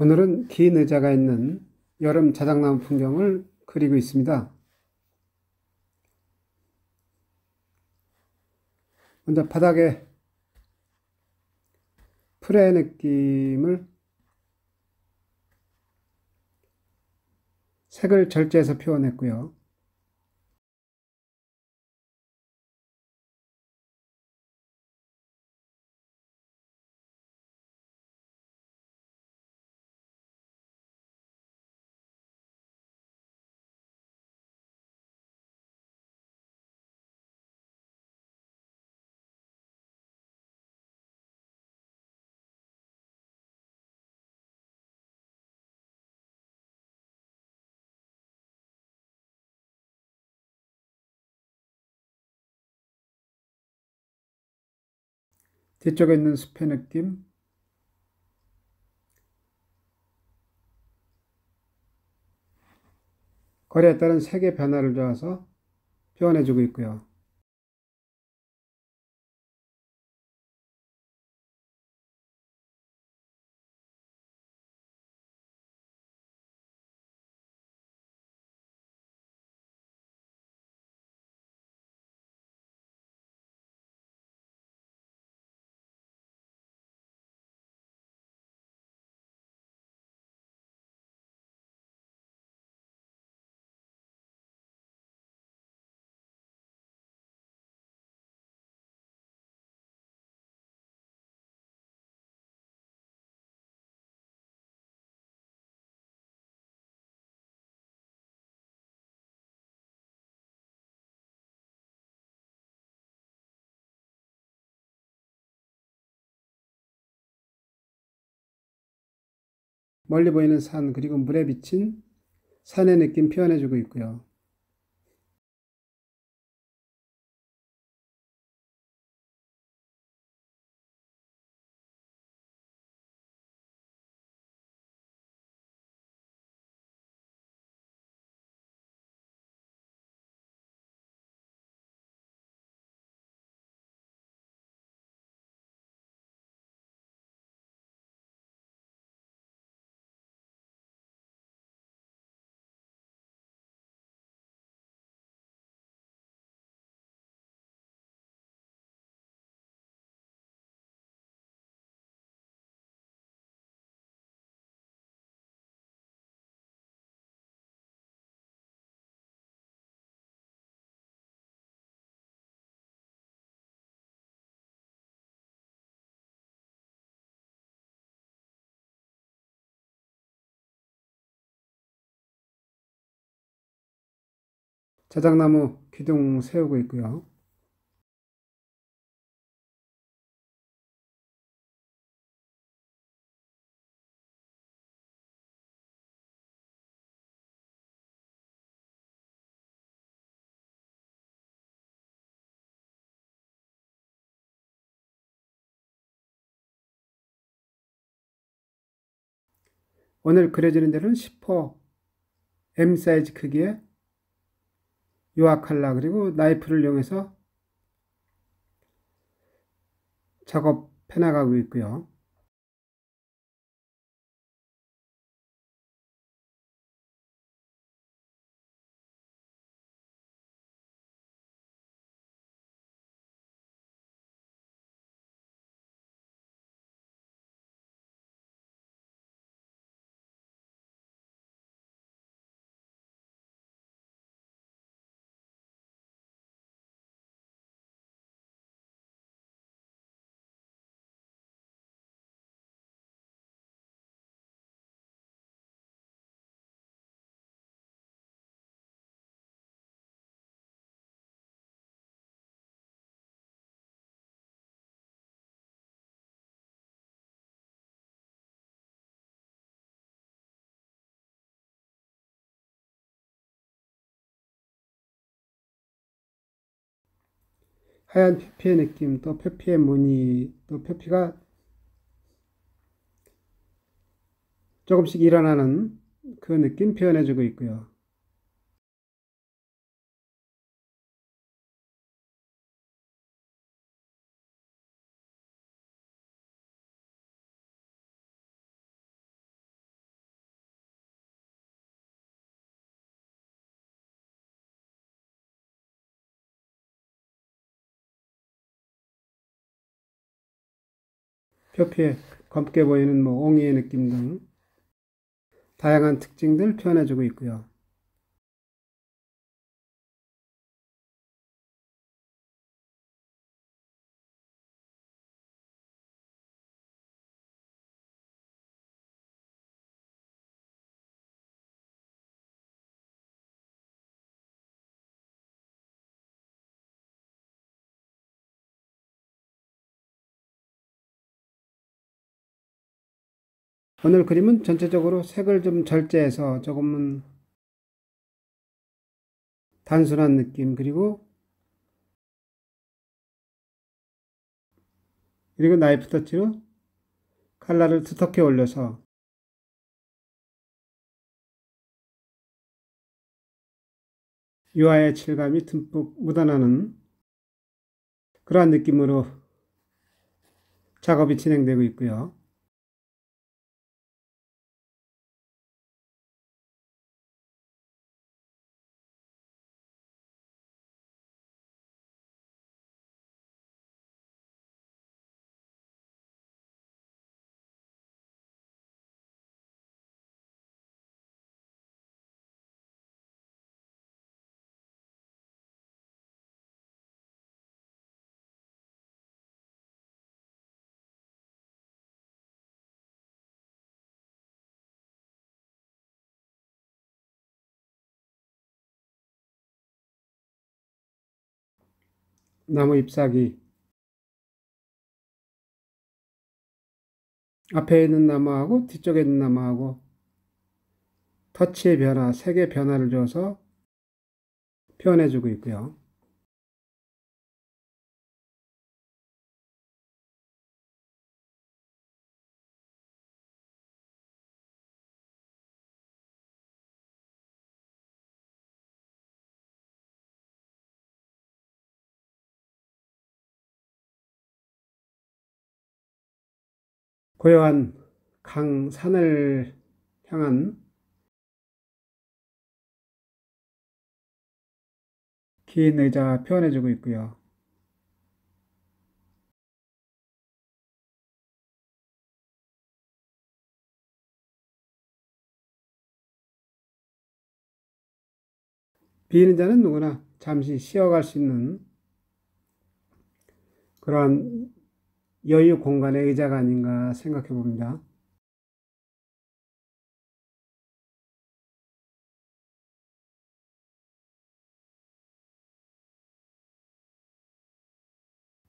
오늘은 긴 의자가 있는 여름 자작나무 풍경을 그리고 있습니다. 먼저 바닥에 풀의 느낌을 색을 절제해서 표현했고요. 뒤쪽에 있는 숲의 느낌, 거리에 따른 색의 변화를 줘서 표현해주고 있고요. 멀리 보이는 산, 그리고 물에 비친 산의 느낌 표현해주고 있고요. 자작나무 기둥 세우고 있고요. 오늘 그려지는 데는 10호 M 사이즈 크기의 유화 칼라 그리고 나이프를 이용해서 작업해 나가고 있고요. 하얀 표피의 느낌, 또 표피의 무늬, 또 표피가 조금씩 일어나는 그 느낌 표현해주고 있고요. 표피에 검게 보이는 옹이의 느낌 등 다양한 특징들 표현해주고 있고요. 오늘 그림은 전체적으로 색을 좀 절제해서 조금은 단순한 느낌, 그리고 나이프 터치로 칼라를 두텁게 올려서 유화의 질감이 듬뿍 묻어나는 그러한 느낌으로 작업이 진행되고 있고요. 나무 잎사귀, 앞에 있는 나무하고 뒤쪽에 있는 나무하고 터치의 변화, 색의 변화를 줘서 표현해주고 있고요. 고요한 강산을 향한 긴 의자가 표현해주고 있고요. 비는 자는 누구나 잠시 쉬어갈 수 있는 그러한 여유 공간의 의자가 아닌가 생각해 봅니다.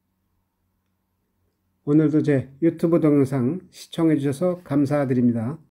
오늘도 제 유튜브 동영상 시청해 주셔서 감사드립니다.